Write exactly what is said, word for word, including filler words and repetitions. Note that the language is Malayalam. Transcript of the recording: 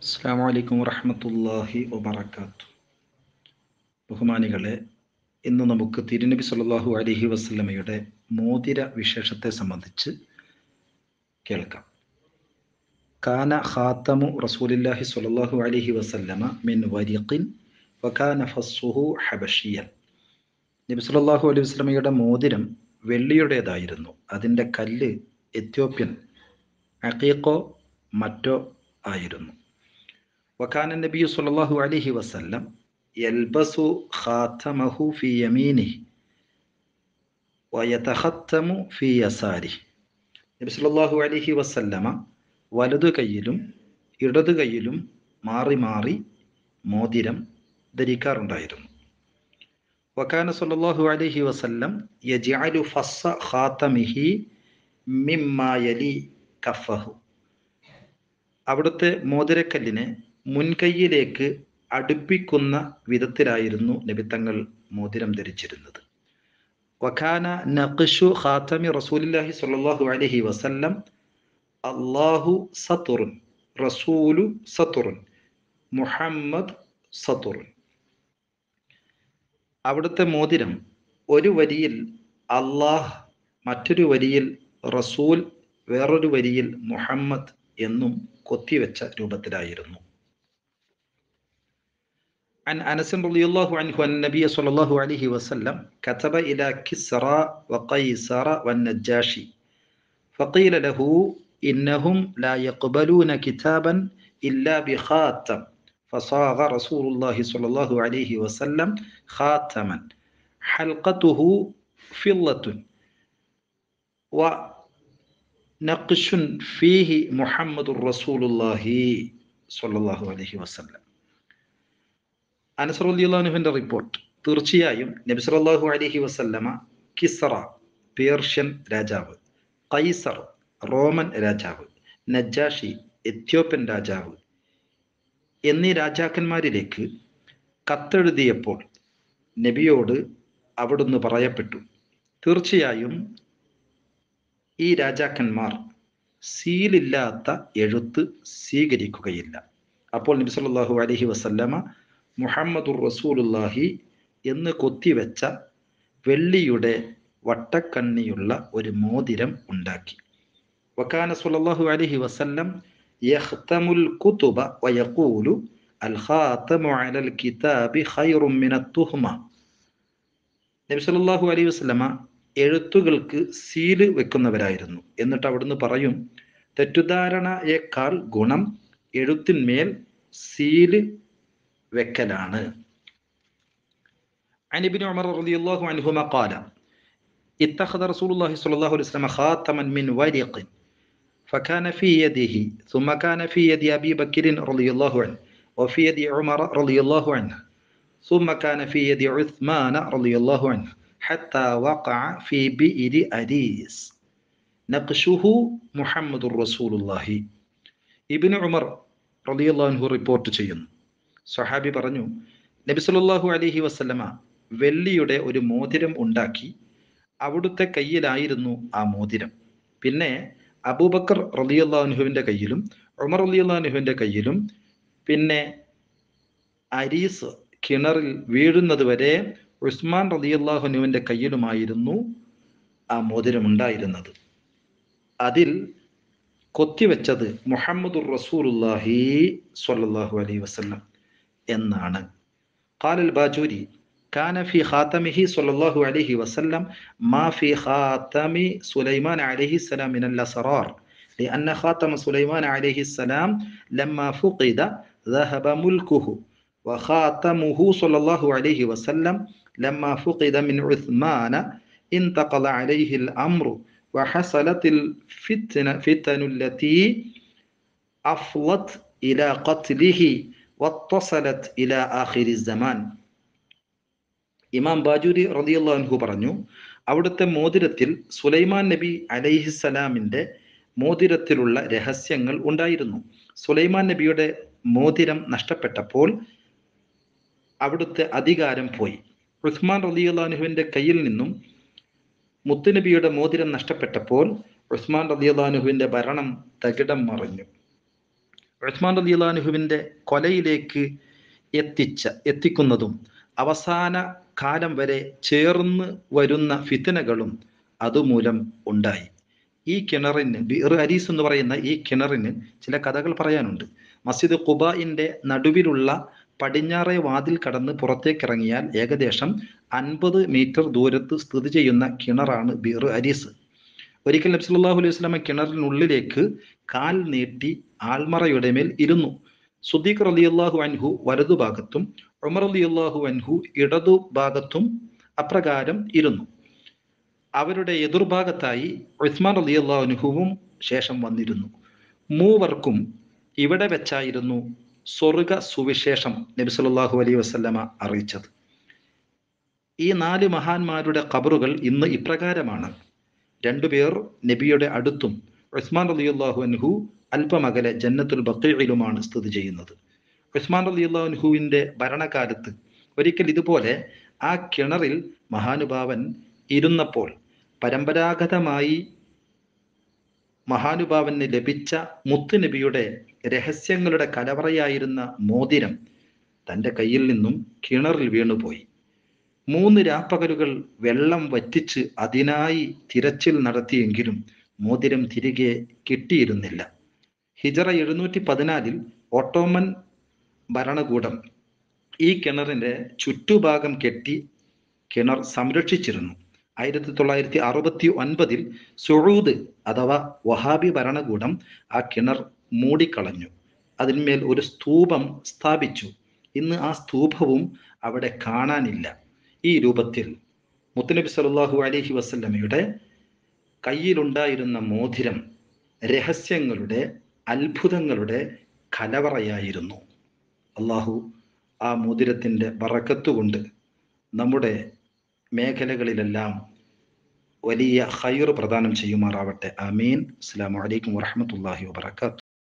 അസ്സലാമു അലൈക്കും വറഹ്മത്തുള്ളാഹി വബറകാതുഹു. ബഹുമാനികളെ, ഇന്ന് നമുക്ക് തിരുനബി സല്ലല്ലാഹു അലൈഹി വസല്ലമയുടെ മോതിര വിശേഷത്തെ സംബന്ധിച്ച് കേൾക്കാം. കാന ഖാതമു റസൂലില്ലാഹി സ്വല്ലല്ലാഹു അലൈഹി വസല്ലമ മിൻ വരിഖിൻ വകാന ഫസ്സുഹു ഹബശിയൻ. നബി സല്ലല്ലാഹു അലൈഹി വസല്ലമയുടെ മോതിരം വെള്ളിയുടേതായിരുന്നു. അതിൻ്റെ കല്ല് എത്യോപ്യൻ അഖീഖോ മറ്റോ ആയിരുന്നു. വകാന നബിയു സ്വല്ലല്ലാഹു അലൈഹി വസല്ലം യൽബസു ഖാതമഹു ഫി യമീനിഹി വയതഖത്തമു ഫി യസാരിഹി. നബി സല്ലല്ലാഹു അലൈഹി വസല്ലമ വലതു കൈയിലും ഇടതു കൈയിലും മാറി മാറി മോതിരം ധരിക്കാറുണ്ടായിരുന്നു. വകാന സല്ലല്ലാഹു അലൈഹി വസല്ലം യജ്അലു ഫസ്സ ഖാതമിഹി മിമ്മാ യലി കഫഹു. അവിടുത്തെ മോതിരക്കല്ലിനെ മുൻകൈയിലേക്ക് അടുപ്പിക്കുന്ന വിധത്തിലായിരുന്നു നബിത്തങ്ങൾ മോതിരം ധരിച്ചിരുന്നത്. വകാന നഖ്ശു ഖാതമി റസൂലില്ലാഹി സ്വല്ലല്ലാഹു അലൈഹി വസല്ലം അല്ലാഹു സത്തുറുൻ റസൂലു സത്തുറുൻ മുഹമ്മദ് സത്തുറുൻ. അവിടുത്തെ മോതിരം ഒരു വരിയിൽ അല്ലാഹ്, മറ്റൊരു വരിയിൽ റസൂൽ, വേറൊരു വരിയിൽ മുഹമ്മദ് എന്നും കൊത്തിവെച്ച രൂപത്തിലായിരുന്നു. عن أنس رضي الله عنه أن النبي صلى الله عليه وسلم كتب إلى كسرى وقيصر والنجاشي فقيل له إنهم لا يقبلون كتابا إلا بخاتم فصاغ رسول الله صلى الله عليه وسلم خاتما حلقته فضة ونقش فيه محمد رسول الله صلى الله عليه وسلم. അനസ് റളിയല്ലാഹു അൻഹുവിന്റെ റിപ്പോർട്ട്, തീർച്ചയായും നബി സല്ലല്ലാഹു അലൈഹി വസല്ലമ കിസ്റ പേർഷ്യൻ രാജാവ്, കൈസർ റോമൻ രാജാവ്, നജാഷി എത്യോപ്യൻ രാജാവ് എന്നീ രാജാക്കന്മാരിലേക്ക് കത്തെഴുതിയപ്പോൾ നബിയോട് അവിടുന്ന് പറയപ്പെട്ടു, തീർച്ചയായും ഈ രാജാക്കന്മാർ സീലില്ലാത്ത എഴുത്ത് സ്വീകരിക്കുകയില്ല. അപ്പോൾ നബി സല്ലല്ലാഹു അലൈഹി വസല്ലമ മുഹമ്മദുർ റസൂലുള്ളാഹി എന്ന് കൊത്തിവെച്ച വെള്ളിയുടെ വട്ടക്കണ്ണിയുള്ള ഒരു മോതിരം ഉണ്ടാക്കി. വകാന സല്ലല്ലാഹു അലൈഹി വസല്ലം യഖ്തമുൽ കുതുബ വയഖൂലു അൽ ഖാതമു അലൽ കിതാബി ഖൈറും മിനത് തുഹ്മ. നബി സല്ലല്ലാഹു അലൈഹി വസല്ലമ എഴുത്തുകൾക്ക് സീല് വെക്കുന്നവരായിരുന്നു. എന്നിട്ട് അവിടുന്ന് പറയും, തെറ്റുധാരണയേക്കാൾ ഗുണം എഴുത്തിന്മേൽ സീല് വെക്കലാണ്. عن ابن عمر رضي الله عنهما قال اتخذ رسول الله صلى الله عليه وسلم خاتما من ورق فكان في يده ثم كان في يد أبي بكر رضي الله عنه وفي يد عمر رضي الله عنه ثم كان في يد عثمان رضي الله عنه حتى وقع في بئر أريس نقشه محمد رسول الله. ഇബ്നു ഉമർ റളിയല്ലാഹു അൻഹു റിപ്പോർട്ട് ചെയ്യുന്നു, സ്വഹാബി പറഞ്ഞു, നബി സല്ലല്ലാഹു അലൈഹി വസല്ലമ വെള്ളിയുടെ ഒരു മോതിരം ഉണ്ടാക്കി. അവിടുത്തെ കയ്യിലായിരുന്നു ആ മോതിരം. പിന്നെ അബൂബക്കർ റളിയല്ലാഹു അൻഹുവിന്റെ കയ്യിലും ഉമർ റളിയല്ലാഹു അൻഹുവിന്റെ കയ്യിലും പിന്നെ അരീസ് കിണറിൽ വീഴുന്നത് വരെ ഉസ്മാൻ റളിയല്ലാഹു അൻഹുവിന്റെ കയ്യിലുമായിരുന്നു ആ മോതിരം ഉണ്ടായിരുന്നത്. അതിൽ കൊത്തിവെച്ചത് മുഹമ്മദുർ റസൂലുള്ളാഹി സ്വല്ലല്ലാഹു അലൈഹി വസല്ലം എന്നാണ്. قال الباجوري كان في خاتمه صلى الله عليه وسلم ما في خاتم سليمان عليه السلام من الأسرار لأن خاتم سليمان عليه السلام لما فقد ذهب ملكه وخاتمه صلى الله عليه وسلم لما فقد من عثمان انتقل عليه الأمر وحصلت الفتنة فتن التي أفضت إلى قتله വത്തസലത് ഇലാ ആഖിരി സമാൻ. ഇമാം ബാജൂരി റളിയല്ലാഹു അൻഹു പറഞ്ഞു, അവിടുത്തെ മോതിരത്തിൽ സുലൈമാൻ നബി അലൈഹിസ്സലാമിൻ്റെ മോതിരത്തിലുള്ള രഹസ്യങ്ങൾ ഉണ്ടായിരുന്നു. സുലൈമാൻ നബിയുടെ മോതിരം നഷ്ടപ്പെട്ടപ്പോൾ അവിടുത്തെ അധികാരം പോയി. ഉസ്മാൻ റളിയല്ലാഹു അൻഹുവിൻ്റെ കയ്യിൽ നിന്നും മുത്തുനബിയുടെ മോതിരം നഷ്ടപ്പെട്ടപ്പോൾ ഉസ്മാൻ റളിയല്ലാഹു അൻഹുവിൻ്റെ ഭരണം തകിടം മറിഞ്ഞു. ഉസ്മാൻ റളിയല്ലാഹു അൻഹുവിൻ്റെ കൊലയിലേക്ക് എത്തിച്ച എത്തിക്കുന്നതും അവസാന കാലം വരെ ചേർന്ന് വരുന്ന ഫിത്നകളും അതുമൂലം ഉണ്ടായി. ഈ കിണറിന് ബിർ അരീസ് എന്ന് പറയുന്ന ഈ കിണറിന് ചില കഥകൾ പറയാനുണ്ട്. മസ്ജിദ് ഖുബാഇൻ്റെ നടുവിലുള്ള പടിഞ്ഞാറേ വാതിൽ കടന്ന് പുറത്തേക്കിറങ്ങിയാൽ ഏകദേശം അൻപത് മീറ്റർ ദൂരത്ത് സ്ഥിതി ചെയ്യുന്ന കിണറാണ് ബിർ അരീസ്. ഒരിക്കൽ നബി സല്ലല്ലാഹു അലൈഹി വസല്ലമ കിണറിനുള്ളിലേക്ക് കാൽ നീട്ടി ആൽമറയുടെ മേൽ ഇരുന്നു. സുദ്ദീഖ് റളിയല്ലാഹു അൻഹു വലതുഭാഗത്തും ഉമർ റളിയല്ലാഹു അൻഹു ഇടതുഭാഗത്തും അപ്രകാരം ഇരുന്നു. അവരുടെ എതിർഭാഗത്തായി ഉസ്മാൻ റളിയല്ലാഹു അൻഹുവും ശേഷം വന്നിരുന്നു. മൂവർക്കും ഇവിടെ വെച്ചായിരുന്നു സ്വർഗ സുവിശേഷം നബി സല്ലല്ലാഹു അലൈഹി വസല്ലമ അറിയിച്ചത്. ഈ നാല് മഹാന്മാരുടെ ഖബറുകൾ ഇന്ന് ഇപ്രകാരമാണ്. രണ്ടുപേർ നബിയുടെ അടുത്തും ഉസ്മാൻ റളിയല്ലാഹു അൻഹു അല്പമകലെ ജന്നത്തുൽ ബഖീഇലുമാണ് സ്ഥിതി ചെയ്യുന്നത്. ഉസ്മാൻ റളിയല്ലാഹു അൻഹുവിൻ്റെ ഭരണകാലത്ത് ഒരിക്കൽ ഇതുപോലെ ആ കിണറിൽ മഹാനുഭാവൻ ഇരുന്നപ്പോൾ പരമ്പരാഗതമായി മഹാനുഭാവന് ലഭിച്ച മുത്തുനബിയുടെ രഹസ്യങ്ങളുടെ കലവറയായിരുന്ന മോതിരം തൻ്റെ കയ്യിൽ നിന്നും കിണറിൽ വീണുപോയി. മൂന്ന് രാപ്പകലുകൾ വെള്ളം വറ്റിച്ച് അതിനായി തിരച്ചിൽ നടത്തിയെങ്കിലും മോതിരം തിരികെ കിട്ടിയിരുന്നില്ല. ഹിജറ എഴുന്നൂറ്റി പതിനാലിൽ ഓട്ടോമൻ ഭരണകൂടം ഈ കിണറിൻ്റെ ചുറ്റുഭാഗം കെട്ടി കിണർ സംരക്ഷിച്ചിരുന്നു. ആയിരത്തി തൊള്ളായിരത്തി അറുപത്തി ഒൻപതിൽ സുഊദ് അഥവാ വഹാബി ഭരണകൂടം ആ കിണർ മൂടിക്കളഞ്ഞു. അതിന്മേൽ ഒരു സ്തൂപം സ്ഥാപിച്ചു. ഇന്ന് ആ സ്തൂപവും അവിടെ കാണാനില്ല. ഈ രൂപത്തിൽ മുത്തുനബി സല്ലല്ലാഹു അലൈഹി വസല്ലമയുടെ കയ്യിലുണ്ടായിരുന്ന മോതിരം രഹസ്യങ്ങളുടെ അത്ഭുതങ്ങളുടെ കലവറയായിരുന്നു. അള്ളാഹു ആ മോതിരത്തിൻ്റെ ബറക്കത്ത് കൊണ്ട് നമ്മുടെ മേഖലകളിലെല്ലാം വലിയ ഖൈർ പ്രദാനം ചെയ്യുമാറാവട്ടെ. ആമീൻ. അസ്സലാമു അലൈക്കും വറഹ്മത്തുള്ളാഹി വബറകാതുഹു.